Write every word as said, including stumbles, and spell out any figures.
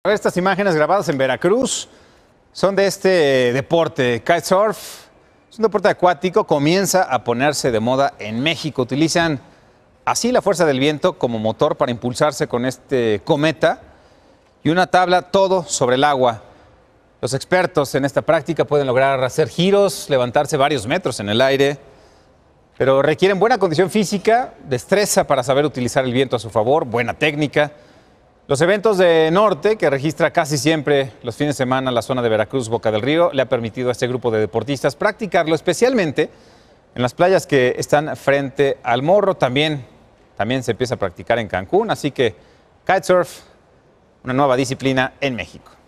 Estas imágenes grabadas en Veracruz son de este deporte, kitesurf. Es un deporte acuático, comienza a ponerse de moda en México. Utilizan así la fuerza del viento como motor para impulsarse con este cometa y una tabla, todo sobre el agua. Los expertos en esta práctica pueden lograr hacer giros, levantarse varios metros en el aire, pero requieren buena condición física, destreza para saber utilizar el viento a su favor, buena técnica. Los eventos de norte, que registra casi siempre los fines de semana la zona de Veracruz, Boca del Río, le ha permitido a este grupo de deportistas practicarlo, especialmente en las playas que están frente al Morro. También, también se empieza a practicar en Cancún, así que kitesurf, una nueva disciplina en México.